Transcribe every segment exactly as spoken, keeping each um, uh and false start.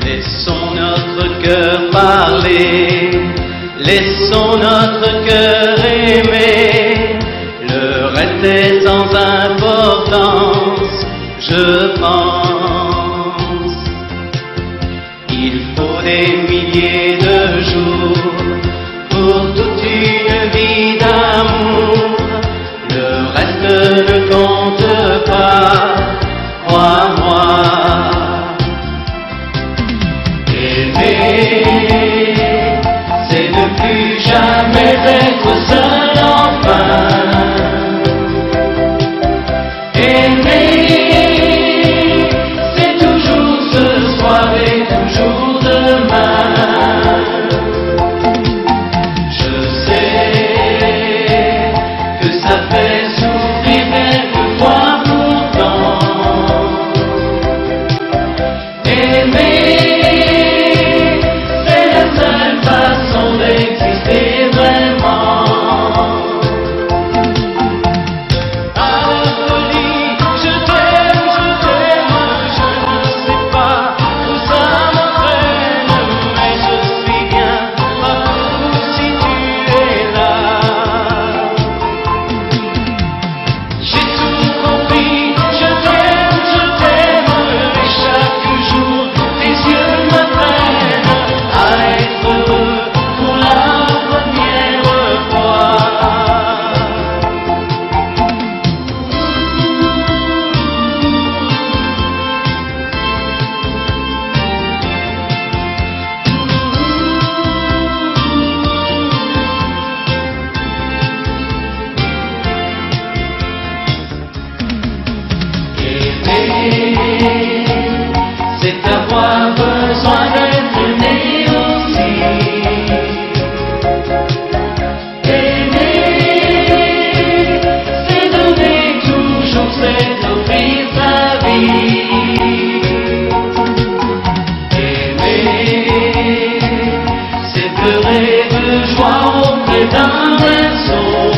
Laissons notre cœur parler, laissons notre cœur aimer. Le reste est sans importance, je pense. Il faut des milliers de jours pour toute une vie d'amour. Le reste ne compte pas, crois-moi. Aimer, c'est ne plus jamais être seul enfin. Aimer, c'est toujours ce soir et toujours demain. Je sais que ça fait souffrir quelquefois pourtant. Aimer, c'est la seule façon d'exister vraiment. C'est avoir besoin d'être aimé aussi. Aimer, c'est donner toujours, c'est offrir sa vie. Aimer, c'est pleurer de joie auprès d'un berceau.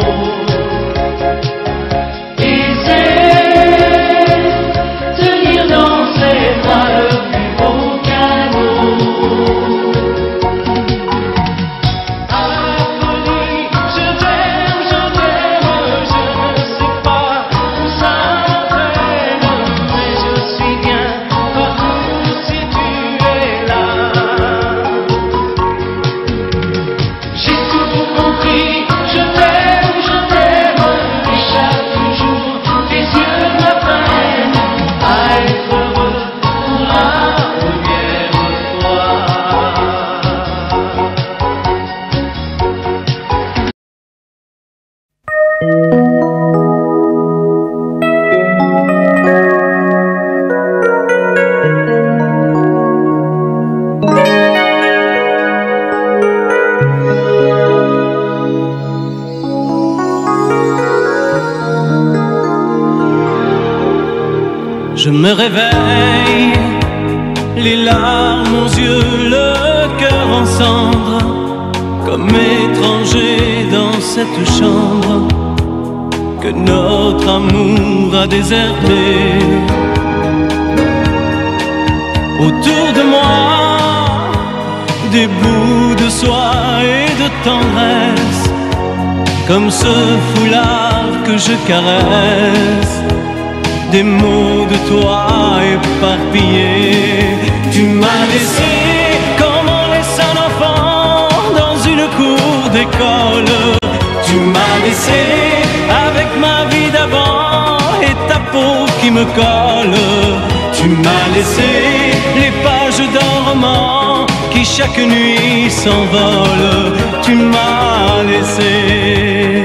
Je me réveille, les larmes aux yeux, le cœur en cendres, comme étranger dans cette chambre que notre amour a déserté. Autour de moi, des bouts de soie et de tendresse, comme ce foulard que je caresse. Des mots de toi éparpillés. Tu m'as laissé comme on laisse un enfant dans une cour d'école. Tu m'as laissé avec ma vie d'avant et ta peau qui me colle. Tu m'as laissé les pages d'un roman qui chaque nuit s'envole. Tu m'as laissé.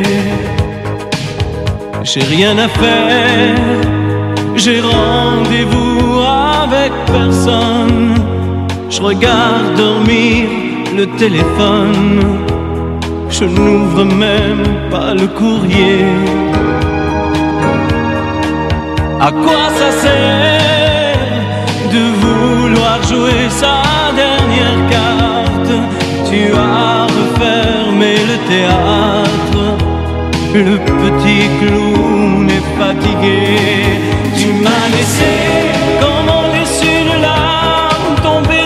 J'ai rien à faire, j'ai rendez-vous avec personne. Je regarde dormir le téléphone. Je n'ouvre même pas le courrier. À quoi ça sert de vouloir jouer sa dernière carte? Tu as refermé le théâtre. Le petit clown est fatigué. Tu m'as laissé comme on laisse une larme tomber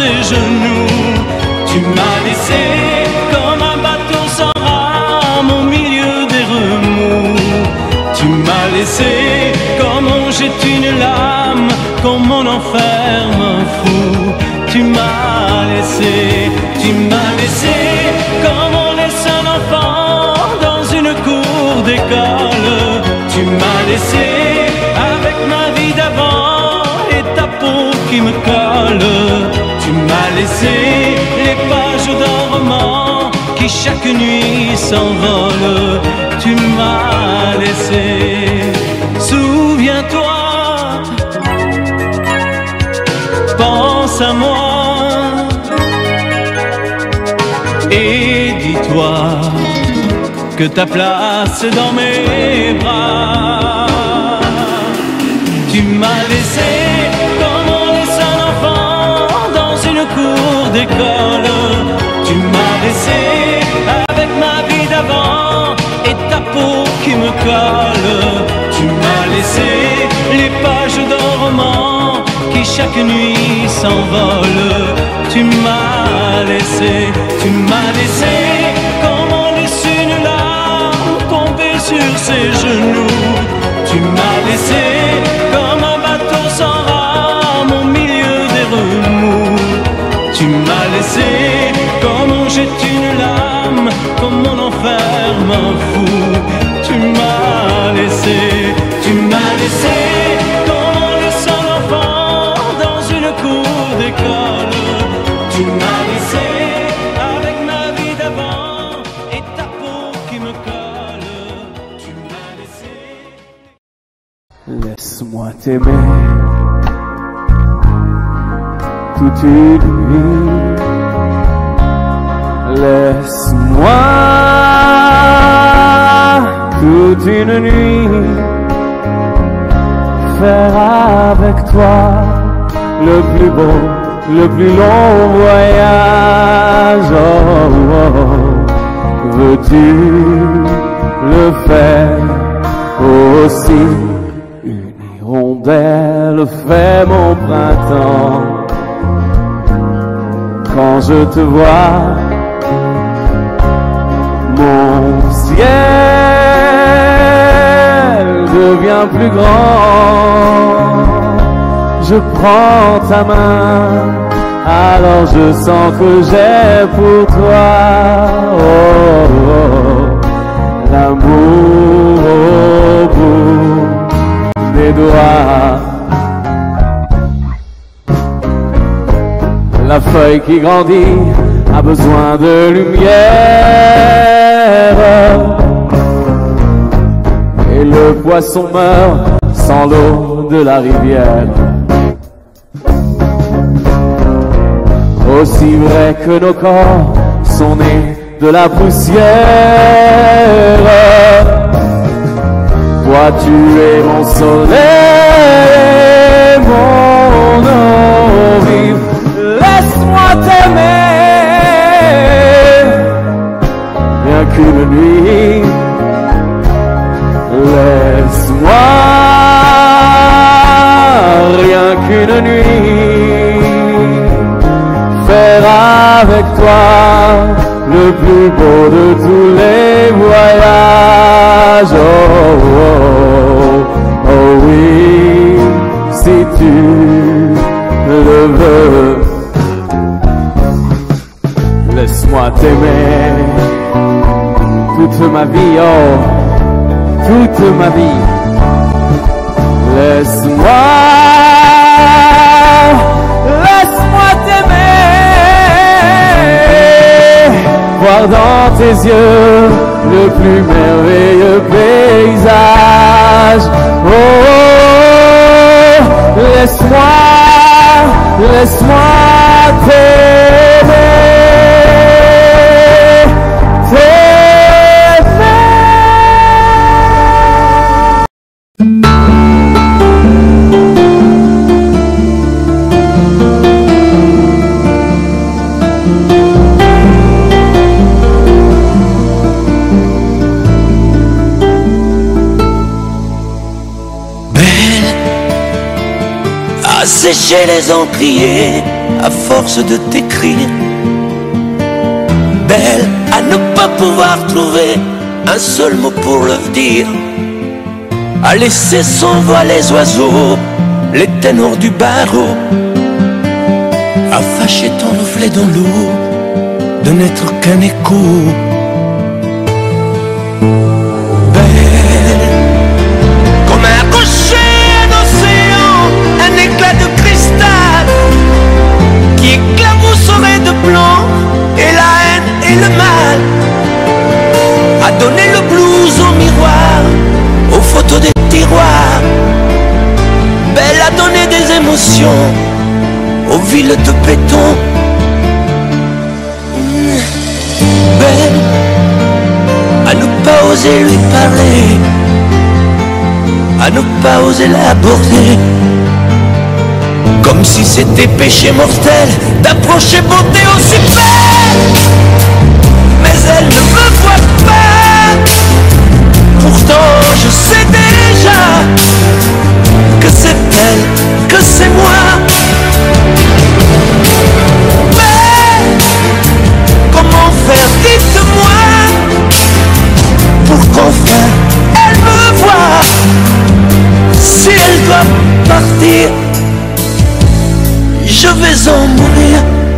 ses genoux. Tu m'as laissé comme un bateau sans rame au milieu des remous. Tu m'as laissé comme on jette une lame, comme on enferme un fou. Tu m'as laissé, tu m'as laissé comme on laisse un enfant dans une cour d'école. Tu m'as laissé avec ma vie d'avant et ta peau qui me colle. Tu m'as laissé les pages d'un roman qui chaque nuit s'envolent. Tu m'as laissé, souviens-toi, pense à moi et dis-toi que ta place est dans mes bras. Tu m'as laissé comme on laisse un enfant dans une cour d'école. Tu m'as laissé avec ma vie d'avant et ta peau qui me colle. Tu m'as laissé les pages d'un roman qui chaque nuit s'envolent. Tu m'as laissé, tu m'as laissé comme on laisse une larme tomber sur ses genoux. Tu m'as laissé comme un bateau sans rame au milieu des remous. Tu m'as laissé comme on jette une lame, comme on enferme un fou. Tu m'as laissé, tu m'as laissé comme on laisse un enfant dans une cour d'école. Tu m'as laissé avec ma vie d'avant et ta peau qui me colle. Tu m'as laissé. Laisse-moi t'aimer toute une nuit. Laisse-moi toute une nuit faire avec toi le plus beau, le plus long voyage. Oh, oh, oh. Veux-tu le faire aussi? Une hirondelle fait mon printemps. Quand je te vois, mon ciel devient plus grand. Je prends ta main, alors je sens que j'ai pour toi oh, oh, oh, l'amour au bout des doigts. La feuille qui grandit a besoin de lumière et le poisson meurt sans l'eau de la rivière. Aussi vrai que nos corps sont nés de la poussière, toi tu es mon soleil, mon eau vive. Laisse-moi t'aimer, rien qu'une nuit. Laisse-moi, rien qu'une nuit, faire avec toi le plus beau de tous les voyages. Oh, oh, oh, oh oui, si tu le veux. Laisse-moi t'aimer toute ma vie, oh, toute ma vie. Laisse-moi, laisse-moi t'aimer, voir dans tes yeux le plus merveilleux paysage. Oh, oh, oh, laisse-moi, laisse-moi t'aimer. Sécher les encriers, à force de t'écrire. Belle à ne pas pouvoir trouver un seul mot pour le dire, à laisser sans voix les oiseaux, les ténors du barreau, à fâcher ton reflet dans l'eau, de n'être qu'un écho. Belle comme un rocher, un océan, un éclat de cristal qui éclabousserait de blanc et la haine et le mal, à donner le blues au miroir, aux photos des tiroirs. Belle à donner des émotions aux villes de béton. Belle à ne pas oser lui parler, à ne pas oser l'aborder, comme si c'était péché mortel d'approcher beauté aussi belle. Mais elle ne me voit pas, pourtant je sais déjà que c'est elle, que c'est moi. Mais comment faire, dites-moi, pour qu'enfin elle me voie. Si elle doit partir, je vais en mourir.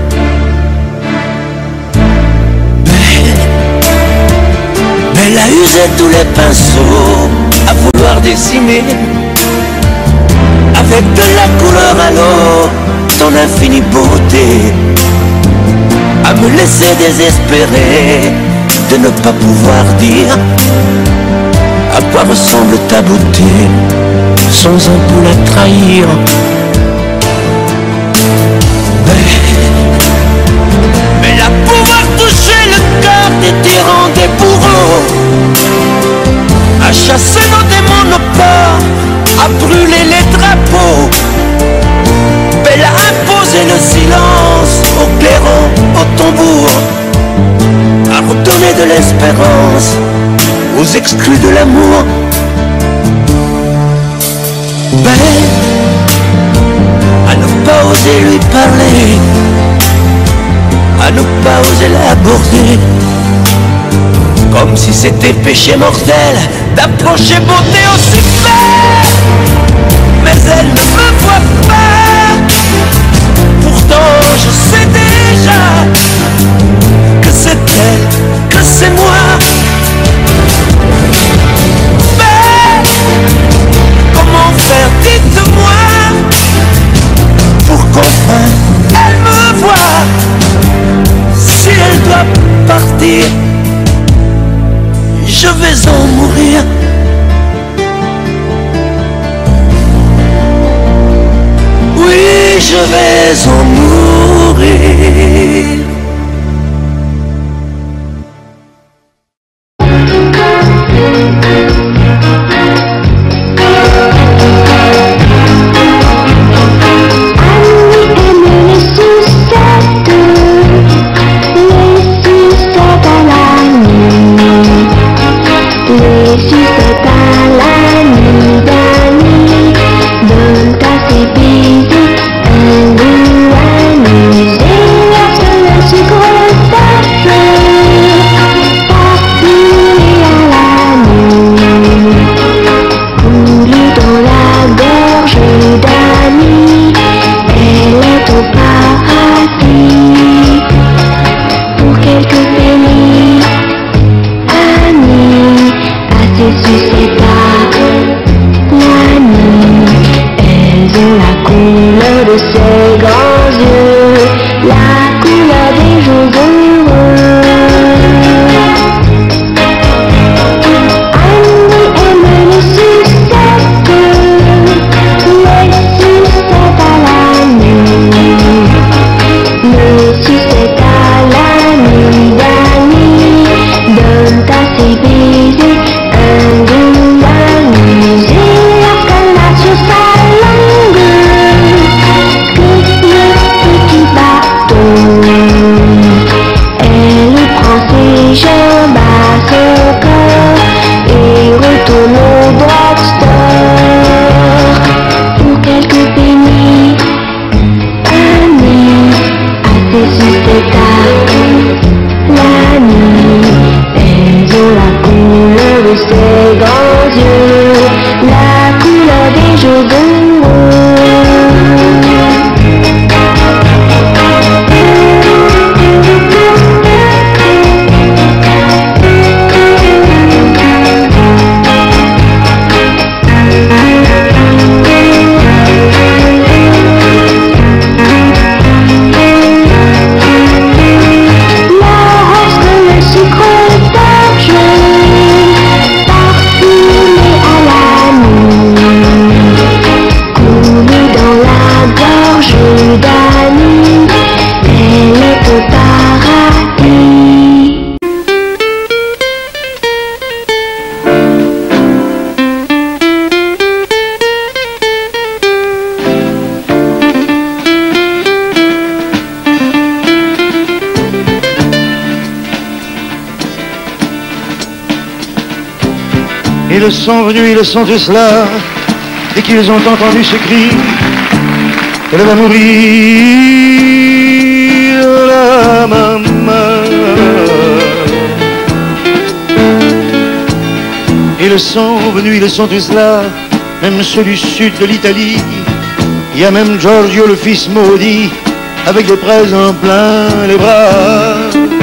Belle, Belle a usé tous les pinceaux à vouloir dessiner avec de la couleur à l'eau ton infinie beauté, à me laisser désespérer de ne pas pouvoir dire à quoi ressemble ta beauté sans un peu la trahir. Mais à pouvoir toucher le cœur des tyrans, des bourreaux, à chasser nos démons, nos peurs, à brûler les drapeaux. Belle à imposer le silence au clairon, au tambour, à redonner de l'espérance aux exclus de l'amour. Belle à ne pas oser lui parler, à ne pas oser l'aborder, comme si c'était péché mortel d'approcher beauté aussi belle. Mais elle ne me voit pas, pourtant je sais déjà que c'est elle, que c'est moi. Mais comment faire, dites-moi, pour qu'enfin elle me voie. Si elle doit partir, je vais en mourir. Oui, je vais en mourir. Qui d'amis, elle est au paradis. Ils sont venus, ils sont tous là, et qu'ils ont entendu ce cri, elle va mourir, la maman. Ils sont venus, ils sont tous là, même ceux du sud de l'Italie. Il y a même Giorgio, le fils maudit, avec des présents plein les bras.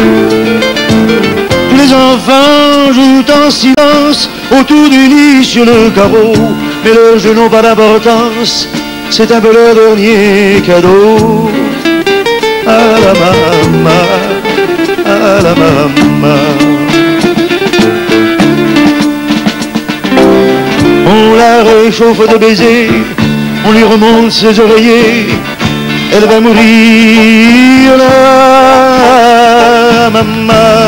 Tous les enfants jouent en silence autour du lit sur le carreau, mais leurs jeux n'ont pas d'importance, c'est un peu leur dernier cadeau. À la maman, à la maman. On la réchauffe de baisers, on lui remonte ses oreillers, elle va mourir, la maman.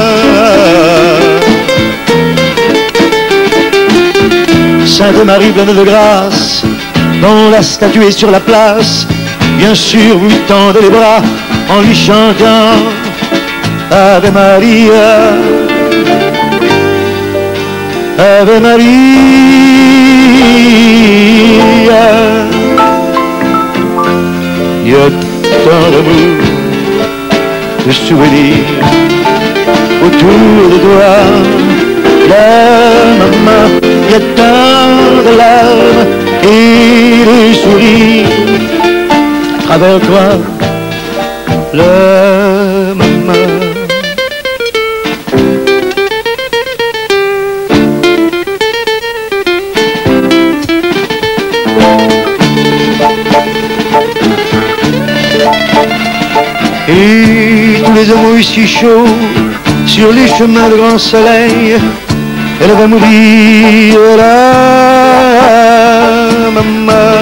Sainte Marie pleine de grâce, dont la statue est sur la place, bien sûr vous lui tendez les bras en lui chantant Ave Maria, Ave Maria. Il y a tant d'amour, de souvenirs autour de toi, la maman. Il y a tant de larmes et de sourires à travers toi, la maman. Et tous les hommes si chauds sur les chemins de grand soleil, elle va mourir, la maman.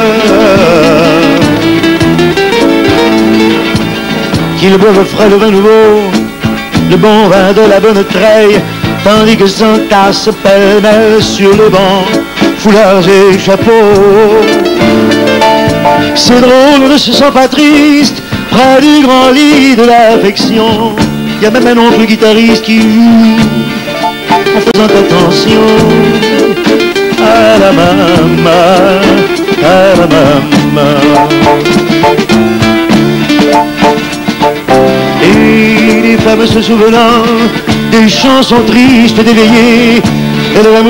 Qu'ils boivent frais le vin nouveau, le bon vin de la bonne treille, tandis que s'entassent pêle-mêle sur les bancs, foulards et chapeaux. C'est drôle, on ne se sent pas triste près du grand lit de l'affection. Il y a même un oncle guitariste qui joue en faisant attention à la maman, à la maman. Et les femmes se souvenant des chansons tristes d'éveillés, elle va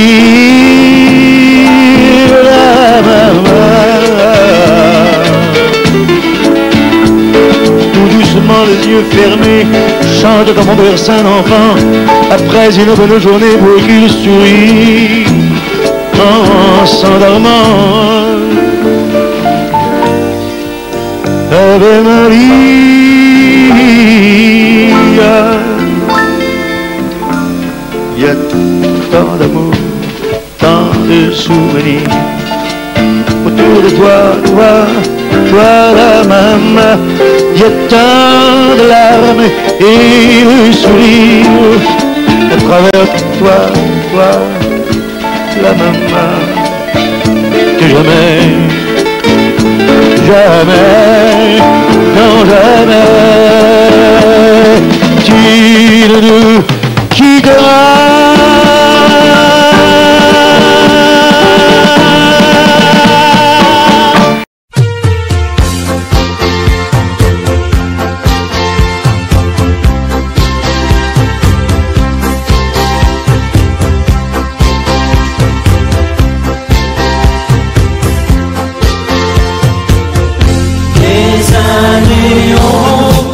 mourir, la maman. Tout doucement, les yeux fermés, chante comme on berce un enfant après une bonne journée pour qu'il sourit en s'endormant. Ave Maria, il y a tant d'amour, tant de souvenirs autour de toi, toi, toi la maman. Il y a tant de larmes et de sourires à travers toi, toi, la maman. Que jamais, jamais, non jamais, tu ne nous quitteras. Les années ont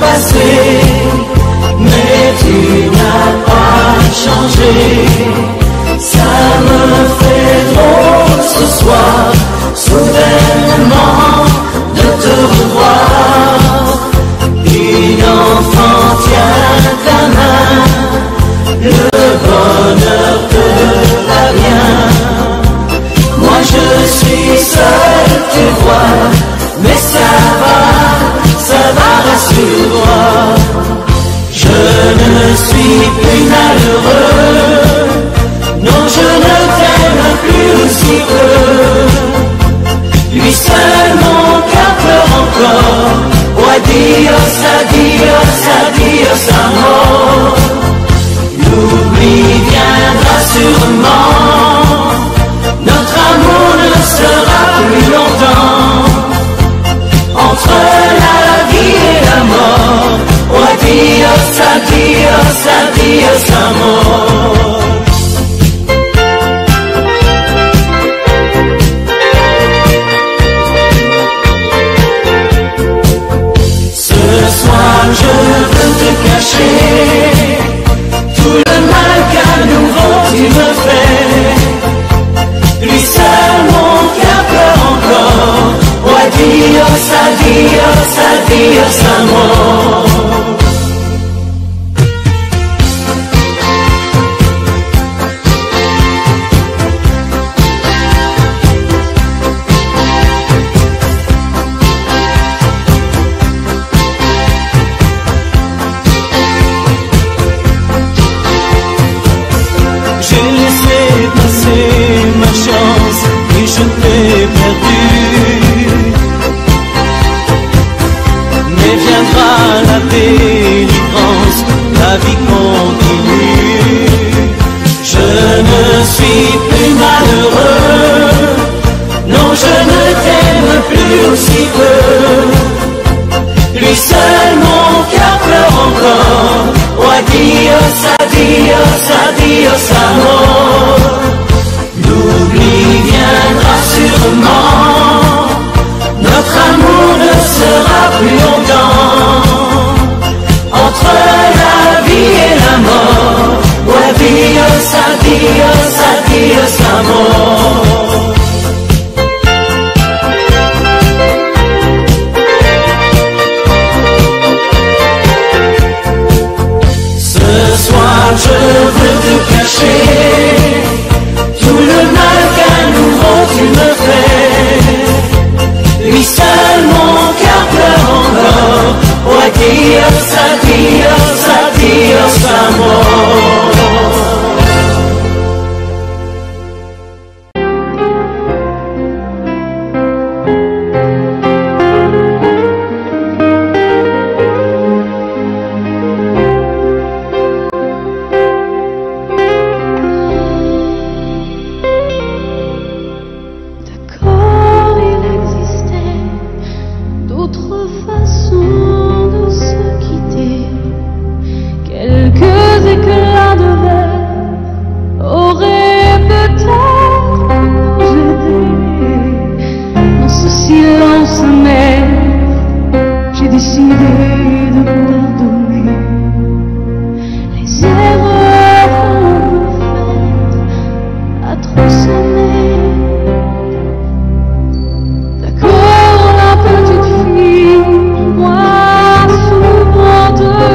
encore. Oh adios, adios, adios amor. L'oubli viendra sûrement, notre amour ne sera plus longtemps entre la vie et la mort. Oh adios, adios, adios amor. Ce soir je veux te cacher tout le mal qu'à nouveau tu me fais. Lui seul mon cœur pleure encore. Oh adios, adios, adios amor. La vie continue. Je ne suis plus malheureux. Non, je ne t'aime plus aussi peu. Lui seul mon cœur pleure encore. Oh adios, adios, adios amor. L'oubli viendra sûrement, notre amour ne sera plus longtemps entre la vie et la mort. Oh adios, adios, adios amor. Ce soir je veux te cacher tout le mal qu'à nouveau tu me fais. Lui seul mon cœur pleure encore. Oh adios, adios, adios amor. D'accord, il existait d'autres façons de se quitter. Quelques éclats de verre auraient peut-être aidé. Dans ce silence amer, j'ai décidé de pardonner les erreurs qu'on fait à trop s'aimer. D'accord, la petite fille, moi souvent de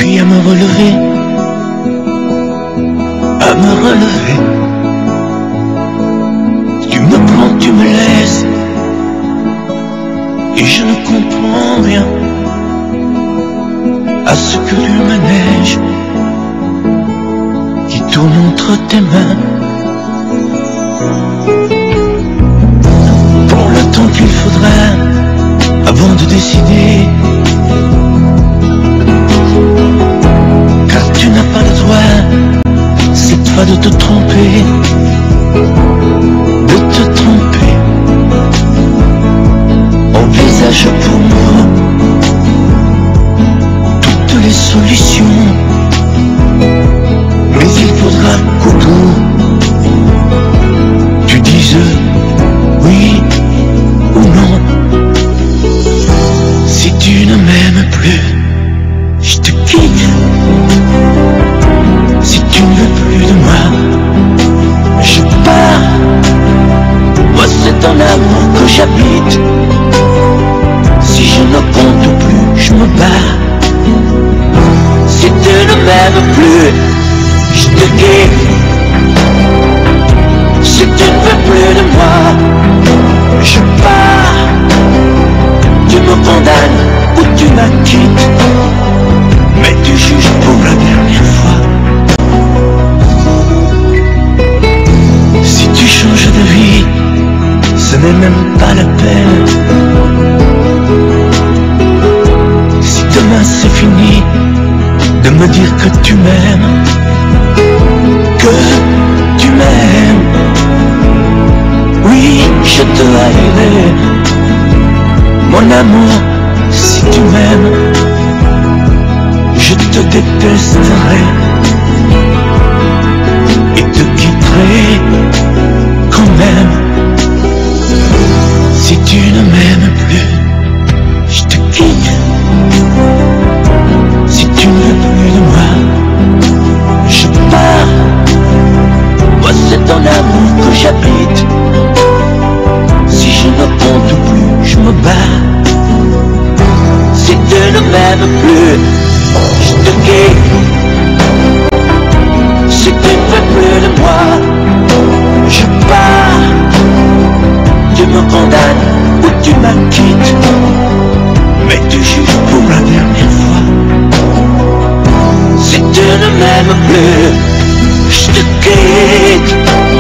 puis à me relever, à me relever. Tu me prends, tu me laisses, et je ne comprends rien à ce que tu manèges qui tourne entre tes mains. Pour le temps qu'il faudra avant de décider, car tu n'as pas le droit cette fois de te tromper, de te tromper. Envisage pour moi toutes les solutions, mais il faudra qu'au bout tu dises oui ou non. Si tu ne m'aimes plus, je te quitte. Si tu ne veux plus de moi, je pars. Moi c'est ton amour que j'habite. Si je ne compte plus, je me barre. Si tu ne m'aimes plus, je te quitte. Si tu ne veux plus de moi, je pars. Tu me condamnes ou tu m'acquittes, mais tu juges pour la dernière fois. Si tu changes de vie, ce n'est même pas la peine. Si demain c'est fini de me dire que tu m'aimes, que tu m'aimes, oui, je te haïrai, mon amour. Si tu m'aimes, je te détesterai et te quitterai quand même. Si tu ne m'aimes plus, je te quitte. Si tu ne veux plus de moi, je pars. Moi c'est ton amour que j'habite. Si je ne compte plus, je me bats. Si tu ne m'aimes plus, je te quitte. Si tu ne veux plus de moi, je pars. Tu me condamnes ou tu m'acquittes, mais tu juges pour la dernière fois. Si tu ne m'aimes plus, je te quitte.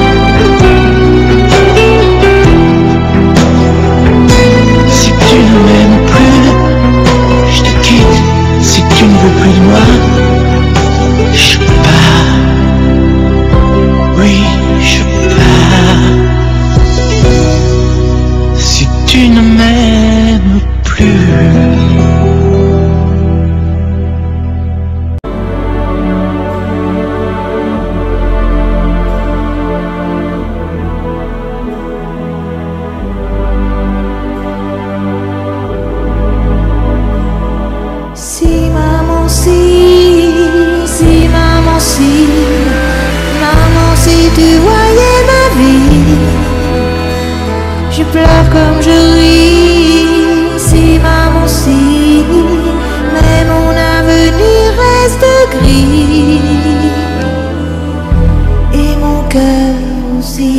Si tu ne m'aimes plus, je te quitte. Si tu ne veux plus de moi, je pars. Oui, je pars. Si tu ne m'aimes plus. Je pleure comme je ris, si maman si, mais mon avenir reste gris, et mon cœur aussi.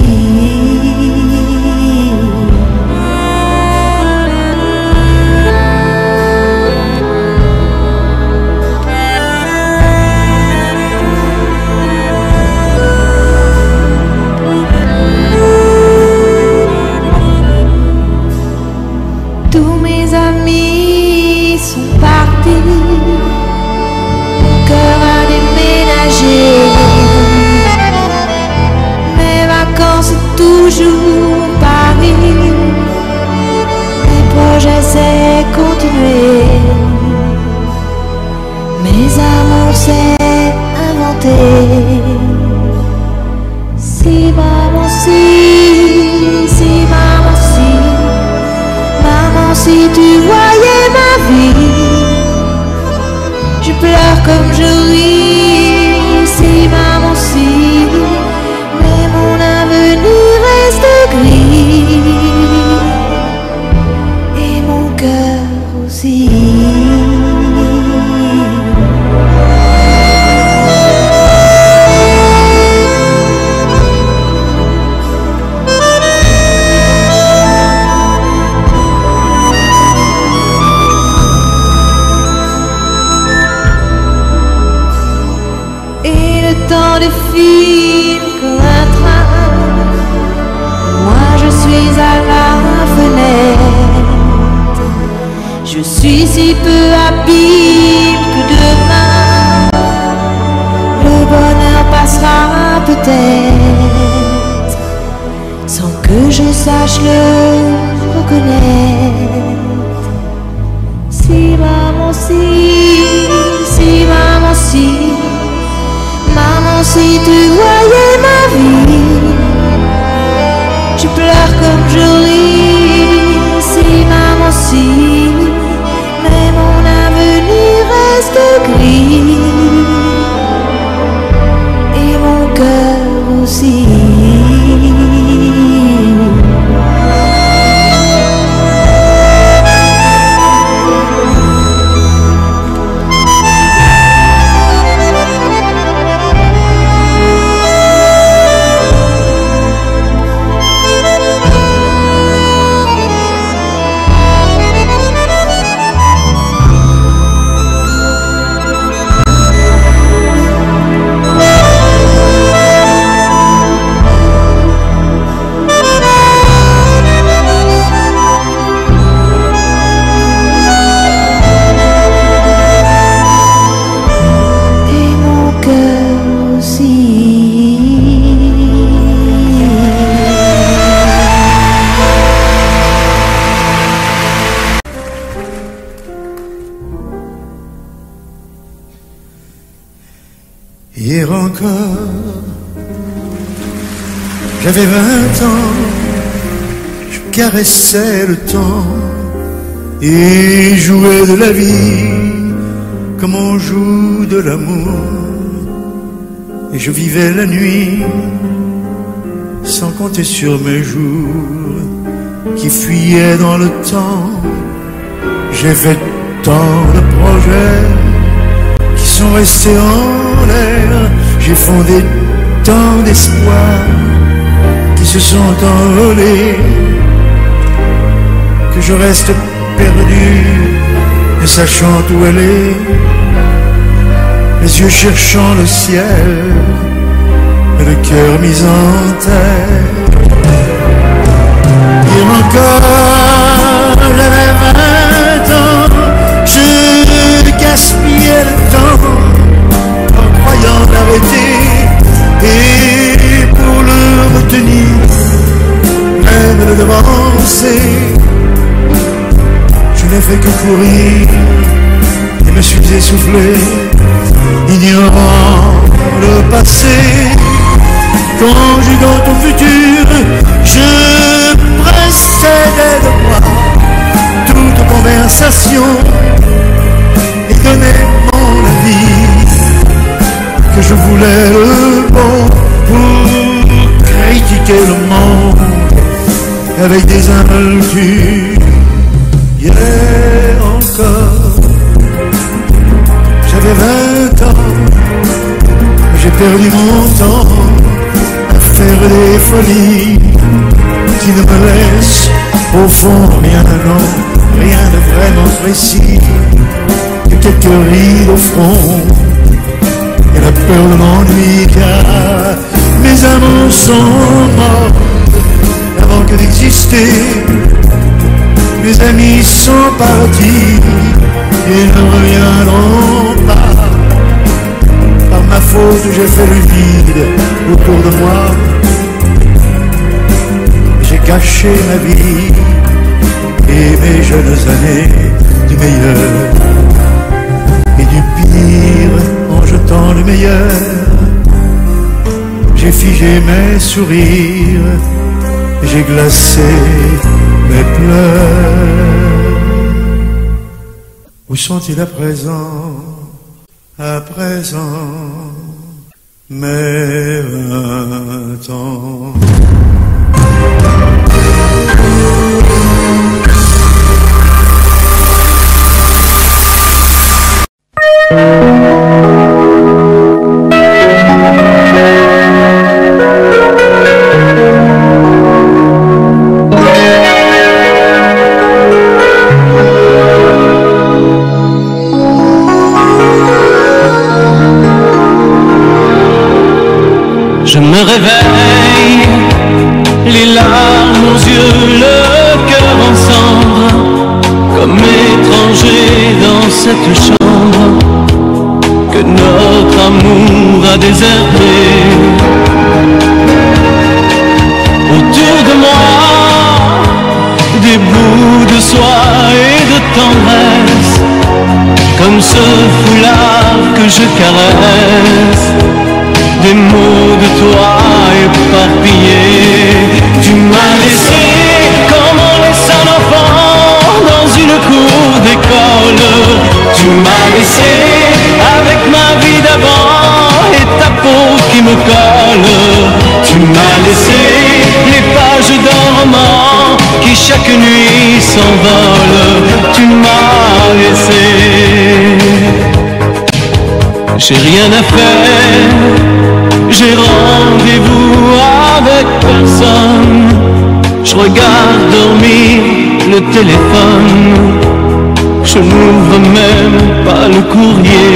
Toujours Paris, mes projets c'est continuer, mes amours c'est inventer. Si maman si, si maman si, maman si tu voyais ma vie, je pleure comme je ris. Si maman si, mais mon avenir reste gris, et mon cœur aussi. temps défile comme un train. Moi je suis à la fenêtre. Je suis si peu habile que demain le bonheur passera peut-être sans que je sache le reconnaître. Si maman, si, si maman, si, maman, si tu voyais ma vie, je pleure comme je ris. Si maman, si, mais mon avenir reste gris et mon cœur aussi. Hier encore, j'avais vingt ans, je caressais le temps et jouais de la vie comme on joue de l'amour. Et je vivais la nuit sans compter sur mes jours qui fuyaient dans le temps. J'ai fait tant de projets qui sont restés en l'air. J'ai fondé tant d'espoirs qui se sont envolés, que je reste perdu, ne sachant où aller, les yeux cherchant le ciel et le cœur mis en terre. Hier encore, j'avais vingt ans, je gaspillais le temps en croyant l'arrêter, et pour le retenir, même le devancer, je n'ai fait que courir et me suis essoufflé, ignorant le passé, conjuguant ton futur. Je précédais de moi toute conversation et donnais mon avis, que je voulais le bon pour critiquer le monde avec des involtures. Hier encore, j'avais vingt ans, j'ai perdu mon temps à faire des folies qui ne me laissent au fond rien, non, rien de vraiment précis, que quelques rides au front et la peur de l'ennui, car mes amants sont morts avant que d'exister. Mes amis sont partis et ne reviendront pas. Par ma faute, j'ai fait le vide autour de moi. J'ai caché ma vie et mes jeunes années du meilleur et du pire en jetant le meilleur. J'ai figé mes sourires, j'ai glacé mes pleurs. Où sont-ils à présent, à présent, mes vingt ans? Oh, m'a déserté. Autour de moi, des bouts de soie et de tendresse, comme ce foulard que je caresse, des mots de toi éparpillés. Tu m'as laissé comme on laisse un enfant dans une cour d'école. Tu m'as laissé avec ma vie d'avant et ta peau qui me colle. Tu m'as laissé les pages d'un roman qui chaque nuit s'envolent. Tu m'as laissé. J'ai rien à faire, j'ai rendez-vous avec personne. Je regarde dormir le téléphone, je n'ouvre même pas le courrier.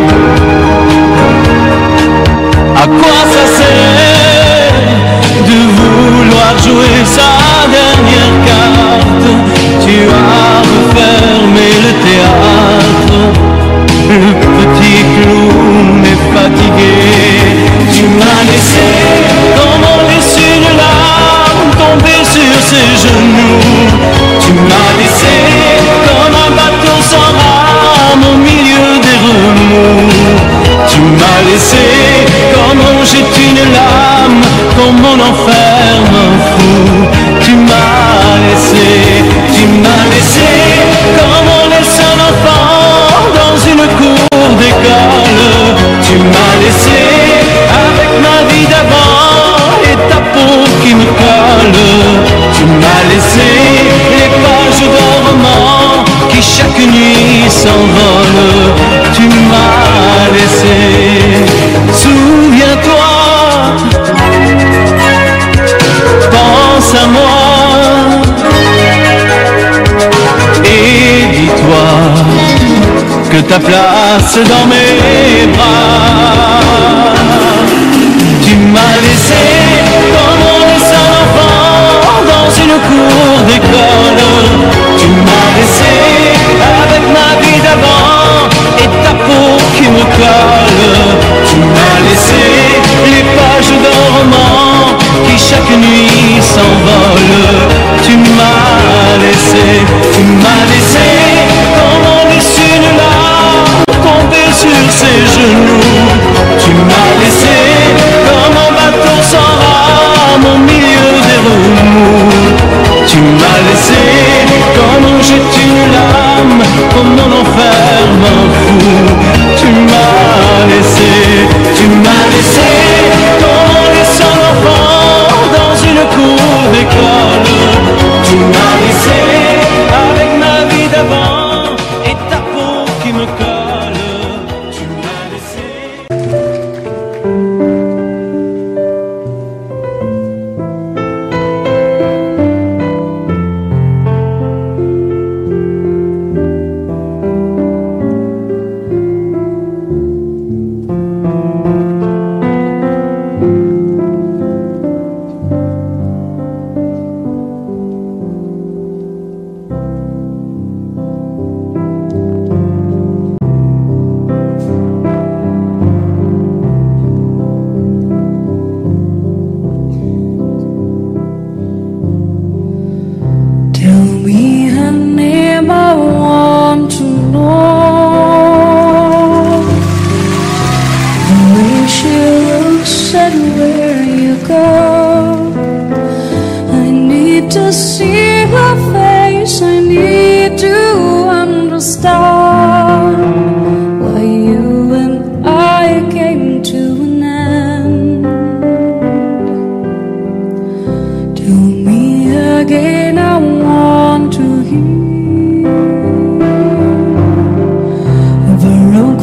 À quoi ça sert de vouloir jouer sa dernière carte? Tu as refermé le théâtre, le petit clown est fatigué. Tu m'as laissé comme on laisse une larme tomber sur ses genoux. Tu m'as laissé comme un bateau sans rame au milieu des remous. Tu m'as laissé comme on jette une lame, comme on enferme un fou. Tu m'as laissé, tu m'as laissé comme on laisse un enfant dans une cour d'école. Tu m'as laissé avec ma vie d'avant et ta peau qui me colle. Tu m'as laissé les pages d'un roman qui chaque nuit s'envolent. Tu m'as laissé. Souviens-toi, pense à moi et dis-toi que ta place dans mes bras. Tu m'as laissé comme on laisse un enfant dans une cour d'école. Tu m'as laissé avec ma vie d'avant et ta peau qui me colle. Tu m'as laissé les pages d'un roman qui chaque nuit s'envolent. Tu m'as laissé, tu m'as laissé comme on laisse une larme tomber sur ses genoux. Tu m'as laissé comme un bateau sans rame au milieu des remous. Tu m'as laissé comme on jette une lame, comme on enferme un fou. Tu m'as laissé, tu m'as laissé comme on laisse un enfant dans une cour d'école. Tu m'as laissé avec ma vie d'avant et ta peau qui me colle. Tu m'as laissé.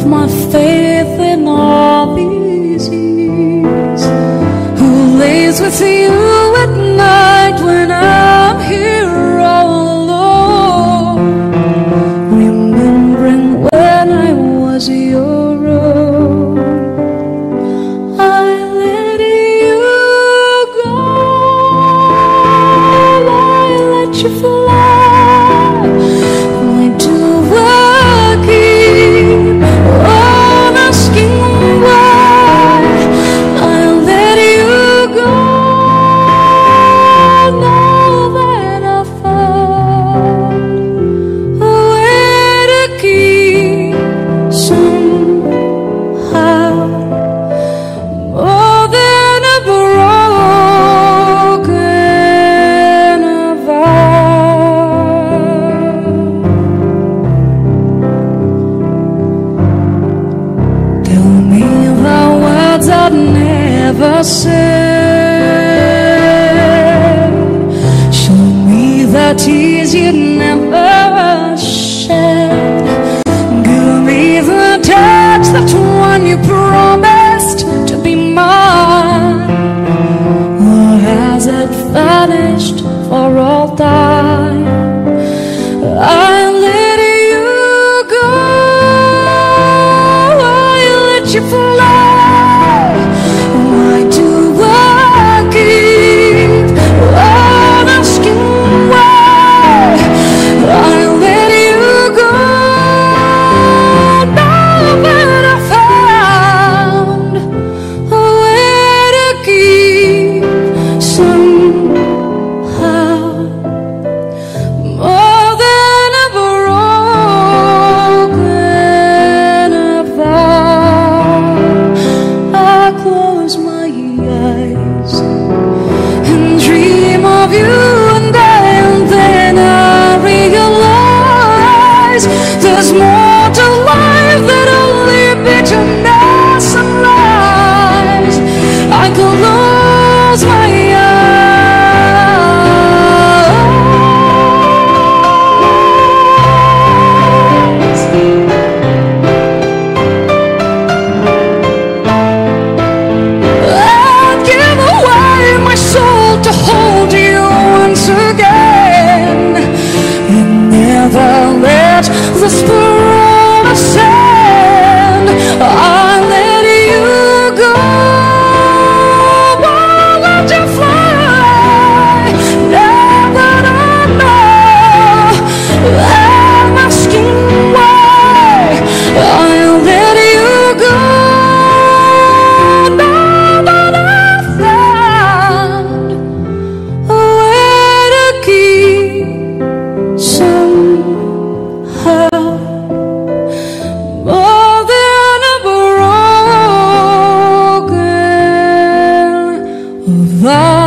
Faith in all these years, who lays with I'd never said. Show me the tears you'd never shed. Give me the touch, that one you promised to be mine. Or has it vanished for all time? I let you go, I let you fly. Why do I keep on asking why? I let you go, now that I found a way to keep somehow. More than a broken vow, I close my eyes and dream of you, and then, then I realize there's more to life than only bitterness and lies. I close my eyes. I'd give away my soul to hold you once again, and never let the spur ascend. I let you go, I'll let you fly. Now that I know, I'm asking why. I let you go, now that I found a way to keep somehow. More than a broken vow.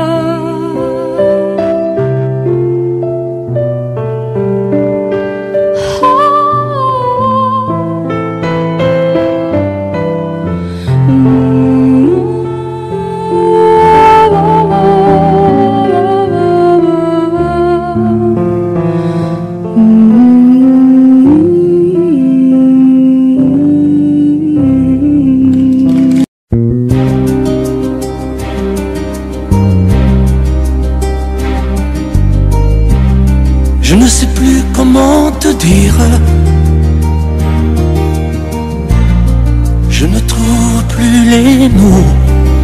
Je ne sais plus comment te dire. Je ne trouve plus les mots.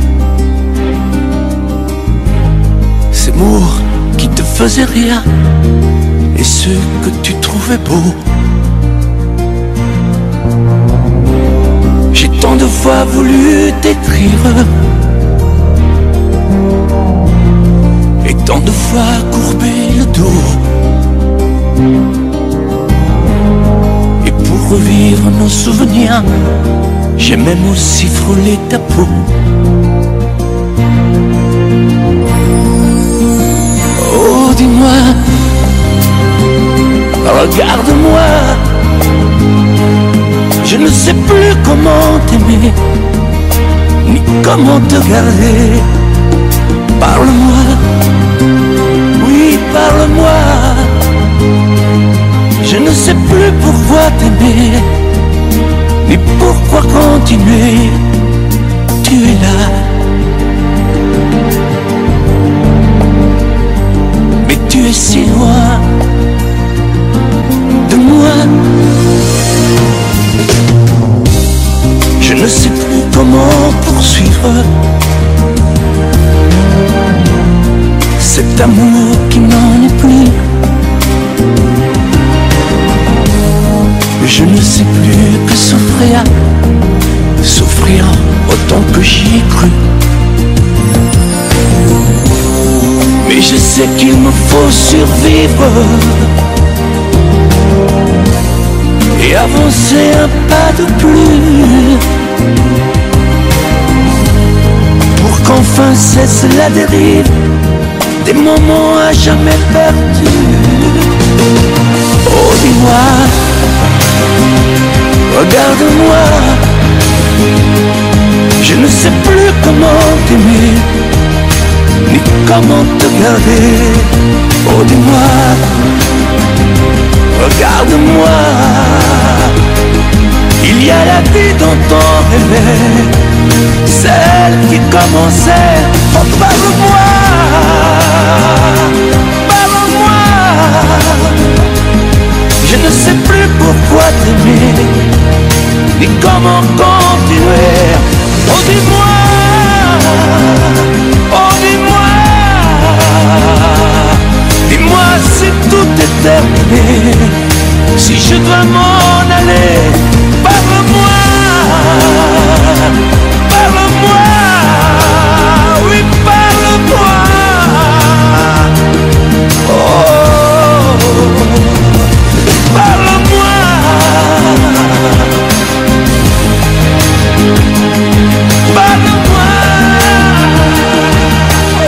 Ces mots qui te faisaient rire et ceux que tu trouvais beaux. J'ai tant de fois voulu t'écrire et tant de fois courbé le dos. Et pour revivre nos souvenirs, j'ai même aussi frôlé ta peau. Oh, dis-moi, regarde-moi. Je ne sais plus comment t'aimer, ni comment te garder. Parle-moi, oui, parle-moi. Je ne sais plus pourquoi t'aimer, ni pourquoi continuer. Tu es là, mais tu es si loin de moi. Je ne sais plus comment poursuivre cet amour qui n'en est plus. Je ne sais plus que souffrir, souffrir autant que j'y ai cru. Mais je sais qu'il me faut survivre et avancer un pas de plus pour qu'enfin cesse la dérive des moments à jamais perdus. Oh, dis-moi, regarde-moi, je ne t'aimer, ni comment te garder. Oh dis-moi, regarde-moi. Il y a la vie dont on rêvait, celle qui commençait. Oh parle-moi, parle-moi. Je ne sais plus pourquoi t'aimer, ni comment continuer. Oh dis-moi, oh dis-moi, dis-moi si tout est terminé, si je dois m'en aller. Parle-moi, parle-moi, oui parle-moi. Oh, parle-moi. Parle-moi, oh,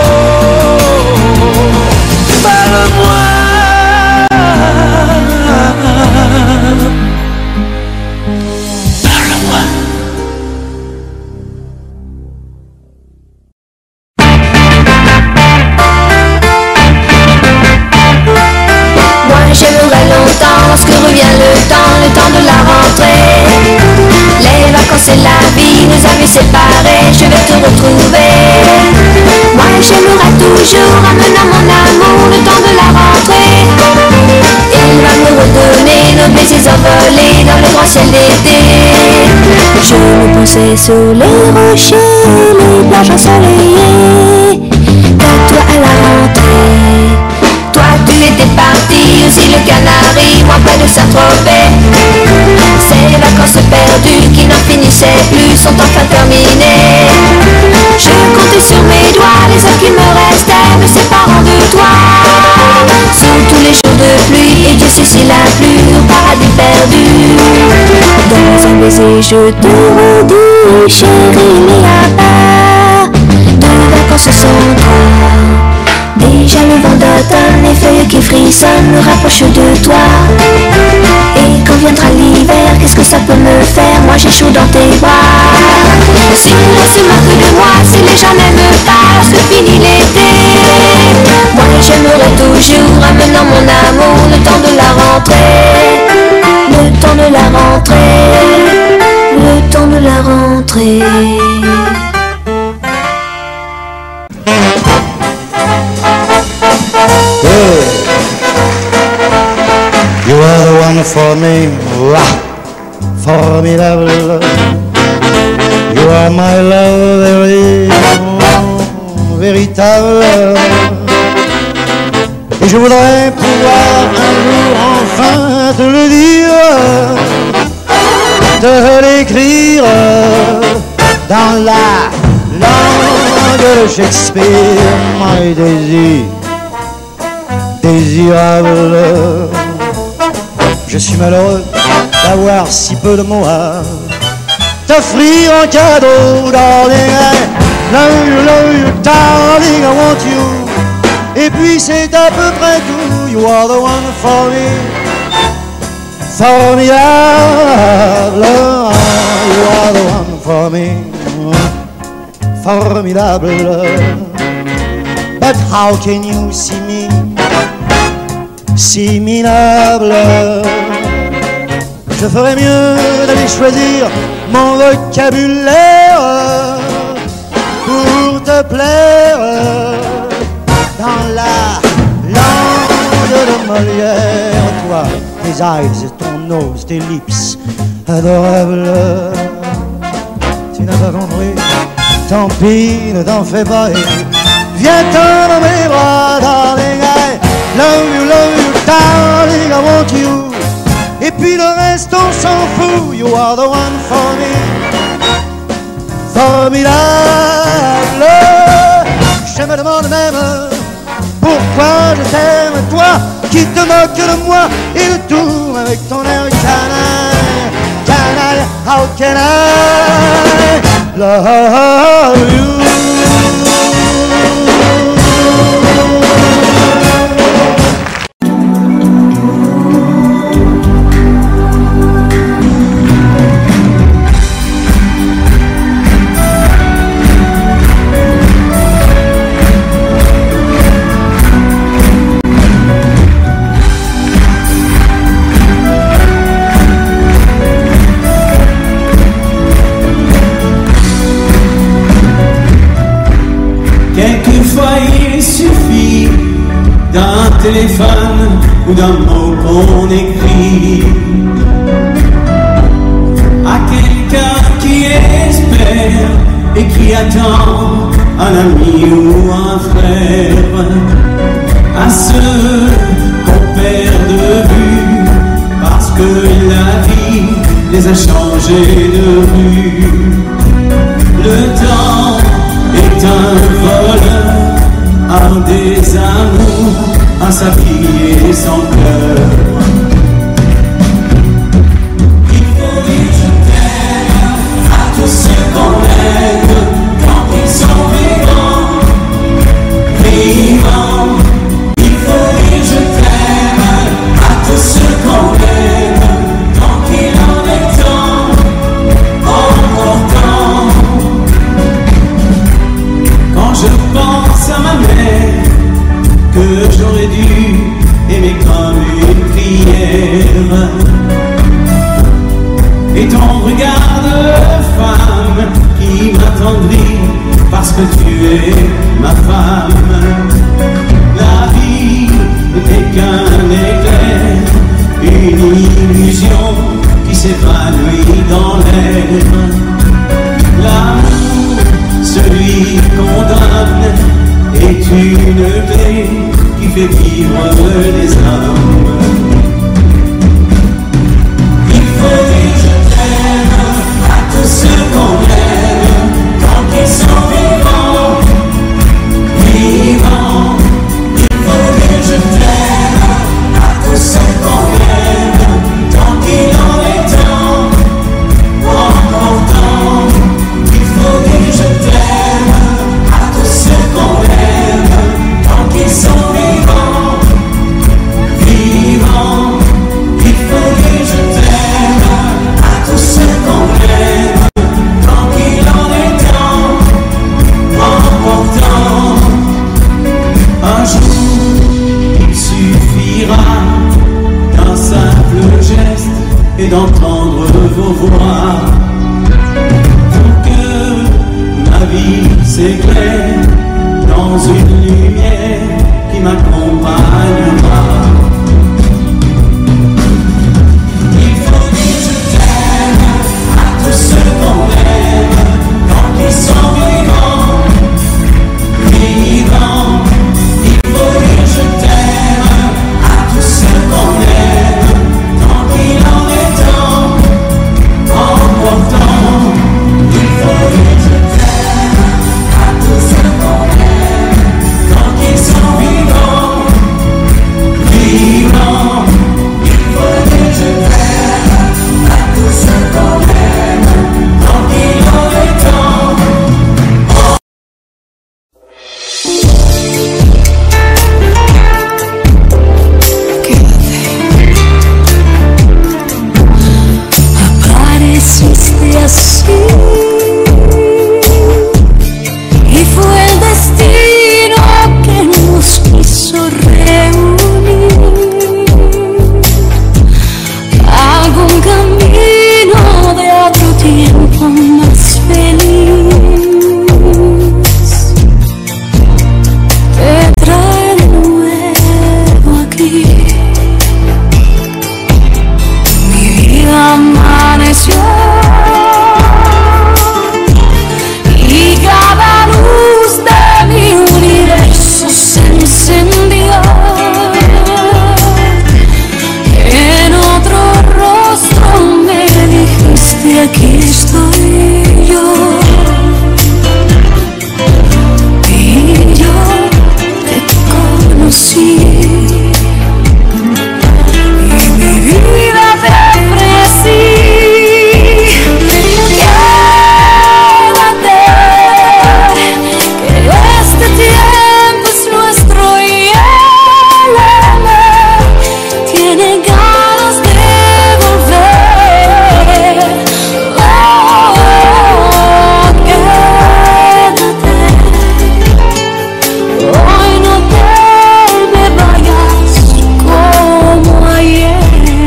parle-moi. Lorsque revient le temps, le temps de la rentrée. Les vacances et la vie nous avaient séparés. Je vais te retrouver. Moi j'aimerai toujours amenant mon amour le temps de la rentrée. Il va me redonner nos baisers envolés dans le grand ciel d'été. Je me posais sur les rochers, les plages ensoleillées. Qu'à toi à la rentrée. Toi tu étais parti, aussi le Canari, moi près de Saint-Tropez. Ces vacances perdues qui n'en finissaient plus sont enfin terminées. Je comptais sur mes doigts les heures qui me restaient me séparant de toi. Sous tous les jours de pluie, et Dieu sait s'il a plu au paradis perdu. Dans un baiser je te redis, chérie, il n'y a pas de vacances sans toi. Déjà le vent d'automne, les feuilles qui frissonnent me rapprochent de toi. Et quand viendra l'hiver, qu'est-ce que ça peut me faire? Moi j'ai chaud dans tes bras. Si l'on se moque de moi, si les gens n'aiment pas, se finit l'été. Moi j'aimerais toujours, amenant mon amour, le temps de la rentrée. Le temps de la rentrée. Le temps de la rentrée. You are the one for me, ah, formidable. You are my love, very, véritable. Et je voudrais pouvoir un jour enfin te le dire, te l'écrire dans la langue de Shakespeare, my Daisy, désirable. Je suis malheureux d'avoir si peu de mots à t'offrir en cadeau, darling. I love you, love you, darling, I want you. Et puis c'est à peu près tout. You are the one for me. Formidable. You are the one for me. Formidable. But how can you see me si minable? Je ferais mieux d'aller choisir mon vocabulaire pour te plaire dans la langue de Molière. Toi, tes eyes, ton nose, tes lips adorables. Tu n'as pas compris, tant pis, ne t'en fais pas et viens-t'en dans mes bras, darling. I love you, love you, darling, I want you. Et puis le reste on s'en fout. You are the one for me. Formidable. Je me demande même pourquoi je t'aime, toi qui te moques de moi et de tout avec ton air canaille. Canaille, how can I love you? téléphone ou d'un mot qu'on écrit à quelqu'un qui espère et qui attend un ami ou un frère, à ceux qu'on perd de vue parce que la vie les a changés de rue. Le temps est un voleur, un désamour, un sablier sans cœur. Il faut dire je t'aime à tous ceux qu'on aime quand ils sont vivants, vivants. Il faut dire je t'aime à tous ceux qu'on aime tant qu'il en est temps, encore temps. Quand je pense à ma mère que j'aurais dû aimer comme une prière, et ton regard de femme qui m'attendrit parce que tu es ma femme. La vie n'est qu'un éclair, une illusion qui s'évanouit dans l'air. L'amour, celui qu'on donne, est une clé qui fait vivre les hommes. Il faut dire je t'aime à tous ceux qu'on aime quand ils sont vivants, vivants. Il faut dire je t'aime à tous ceux qu'on aime tant qu'il en est temps, encore temps. Il faut dire je t'aime à tous ceux qu'on aime tant qu'ils sont vivants, vivants. Il faut dire je t'aime à tous ceux qu'on aime tant qu'il en est temps, encore temps. Un jour il suffira d'un simple geste et d'entendre vos voix pour que ma vie s'éclaire dans une lumière qui m'accompagnera. Il faut dire je t'aime à tous ceux qu'on aime quand ils sont vivants, vivants. Il faut dire je t'aime à tous ceux qu'on aime tant qu'il en est temps, encore temps. Il faut dire je t'aime à tous ceux qu'on aime tant qu'ils sont vivants, vivants. Il faut dire je t'aime à tous ceux qu'on aime tant qu'il en est temps. Apareciste así y fue el destino que nos quiso reunir. Algún camino de otro tiempo más feliz te trae de nuevo aquí. Mi vida amaneció y cada luz de mi universo se encendió. En otro rostro me dijiste aquí estoy yo, y yo te conocí. Y mi vida te ofrecí. Quédate, que este tiempo es nuestro y él tiene ganas de volver. Oh, quédate, hoy no te me vayas como ayer.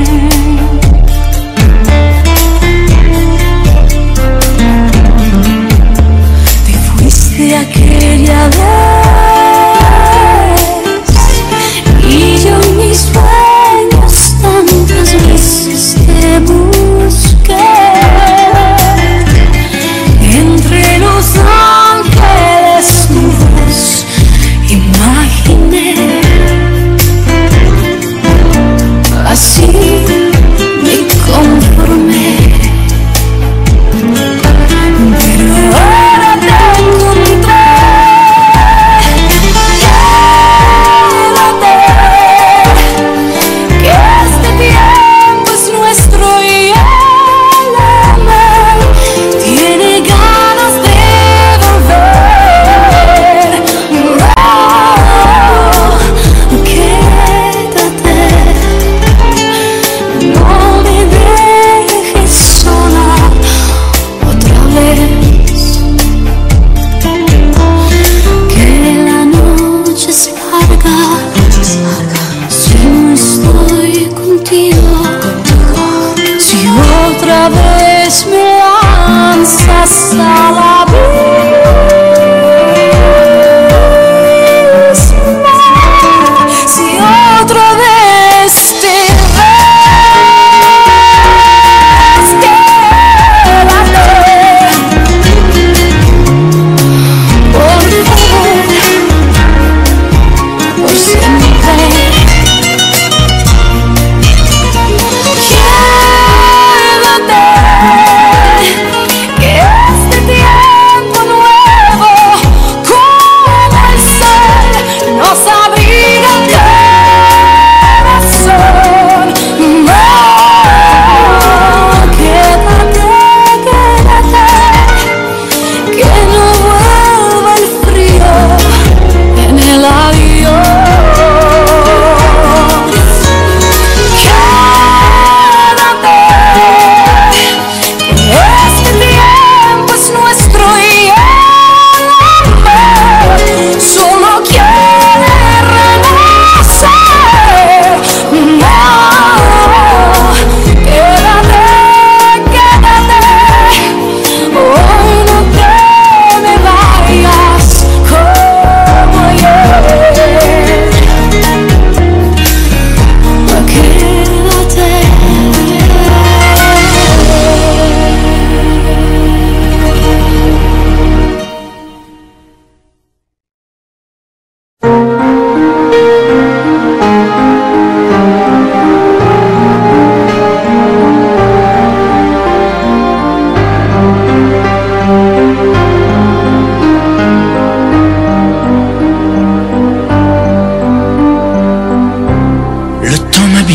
Te fuiste aquella vez y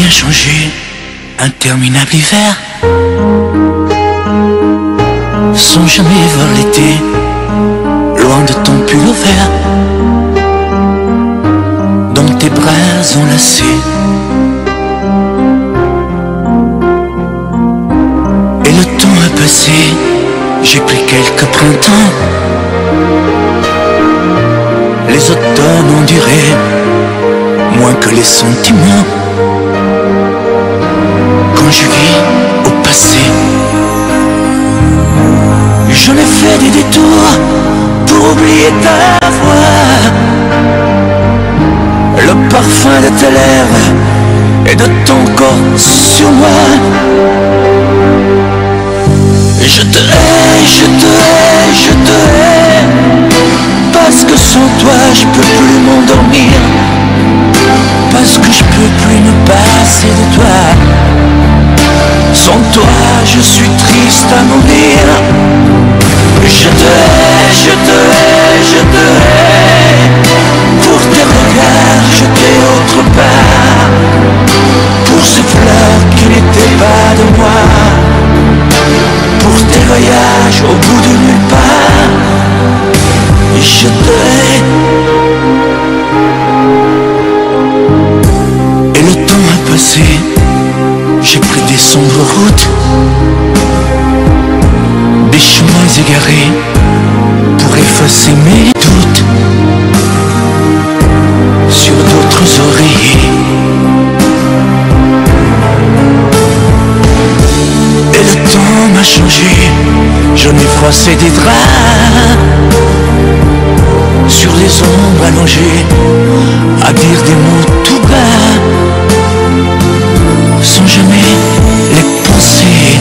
rien changé, interminable hiver, sans jamais voir l'été, loin de ton pull vert, dans tes bras enlacés. Et le temps a passé, j'ai pris quelques printemps, les automnes ont duré moins que les sentiments. Quand je vis au passé, j'en ai fait des détours pour oublier ta voix, le parfum de tes lèvres et de ton corps sur moi. Je te hais, je te hais, je te hais, parce que sans toi je peux plus m'endormir, parce que je peux plus me passer de toi. Sans toi je suis triste à mourir. Je te hais, je te hais, je te hais, pour tes regards jetés autre part, pour ces fleurs qui n'étaient pas de moi, pour tes voyages au bout de nulle part. Je te hais. Et le temps a passé, j'ai pris des sombres routes, des chemins égarés pour effacer mes doutes sur d'autres oreillers. Et le temps m'a changé, j'en ai froissé des draps sur les ombres allongées, à dire des mots tout bas, sans jamais les penser.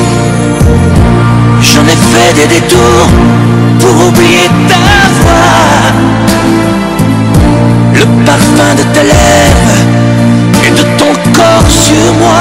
J'en ai fait des détours pour oublier ta voix, le parfum de tes lèvres et de ton corps sur moi.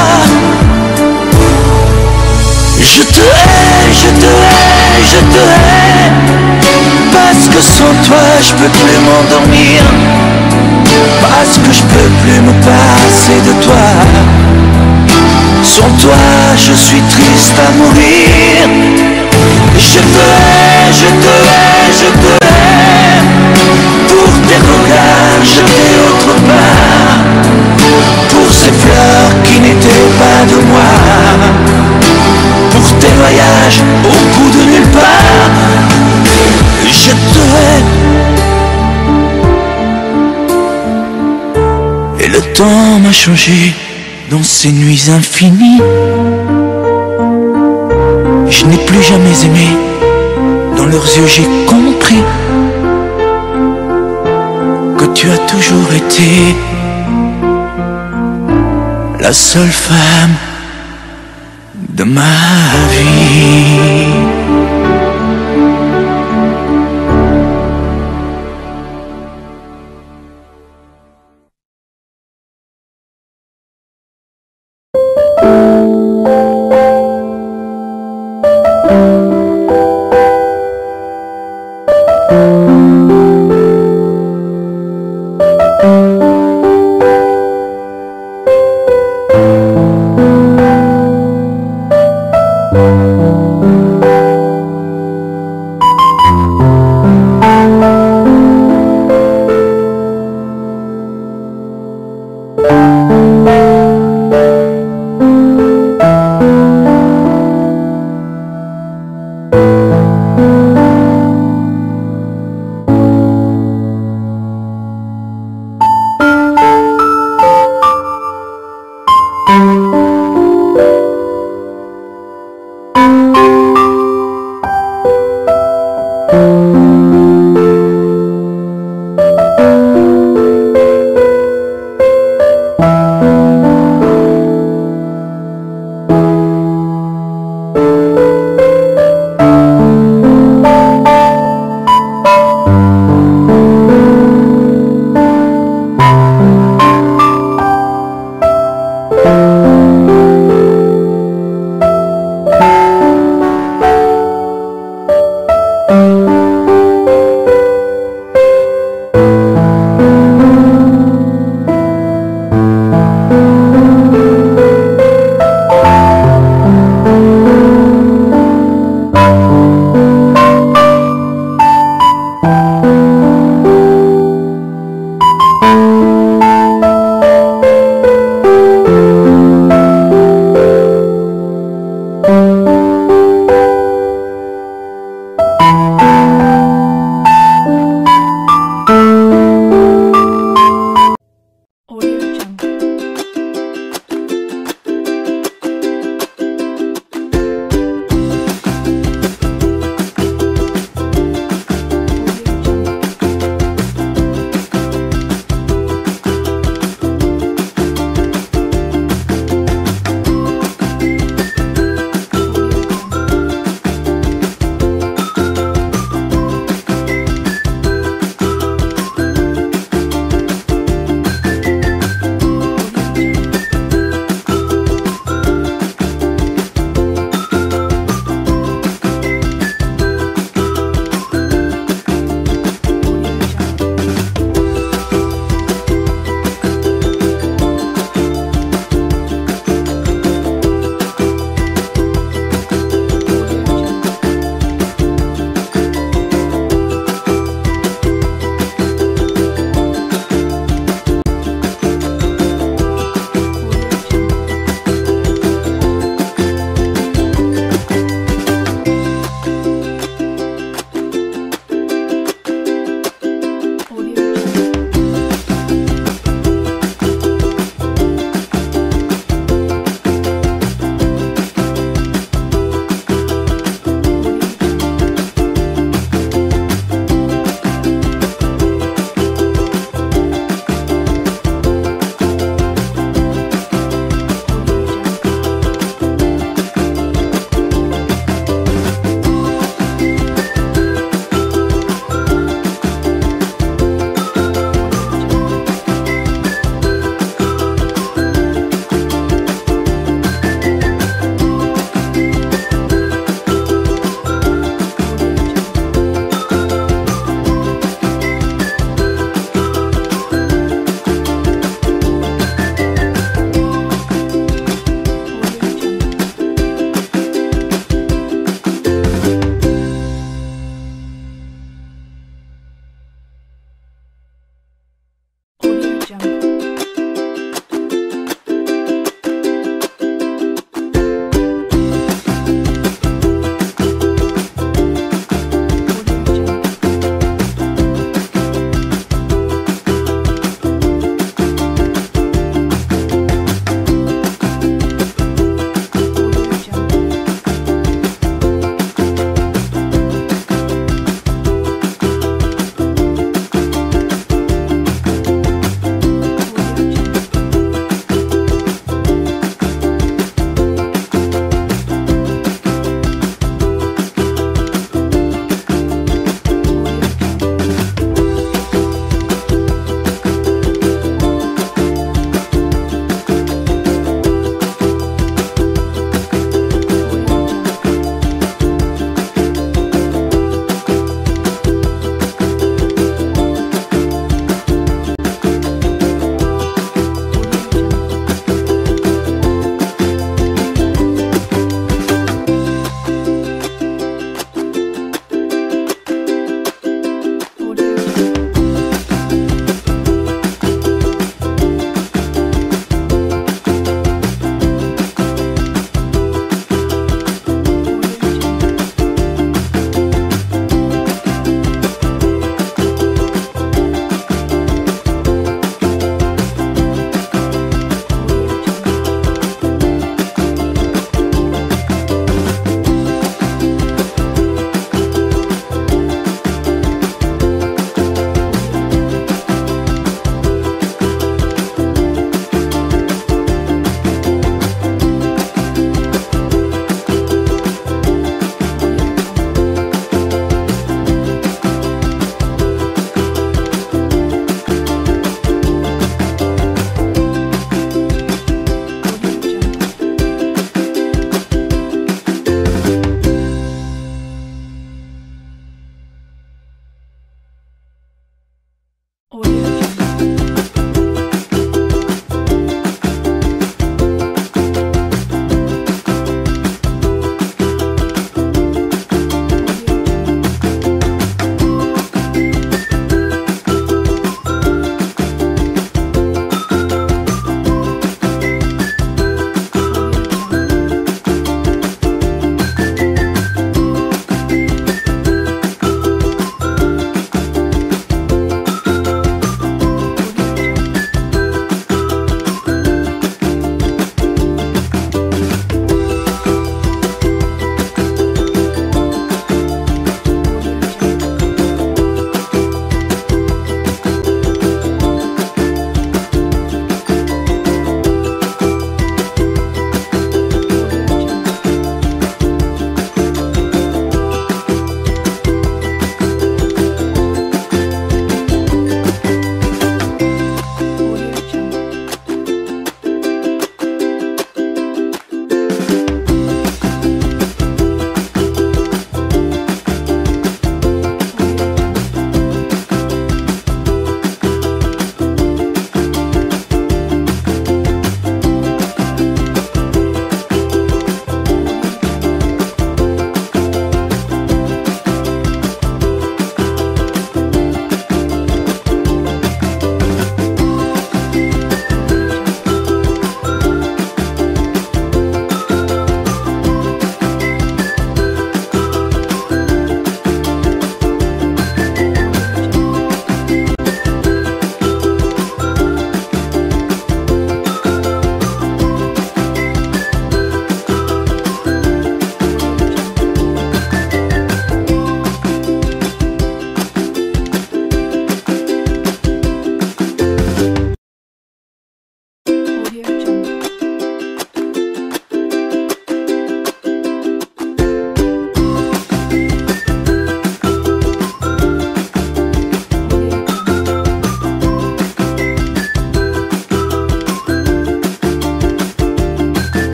Je te hais, je te hais, je te hais, parce que sans toi je peux plus m'endormir, parce que je peux plus me passer de toi. Sans toi je suis triste à mourir. Je te hais, je te hais, je te hais, pour tes regards jetés autre part, pour ces fleurs qui n'étaient pas de moi, pour tes voyages au bout de nulle part. Je te hais. Et le temps m'a changé dans ces nuits infinies. Je n'ai plus jamais aimé, dans leurs yeux j'ai compris que tu as toujours été la seule femme de ma vie.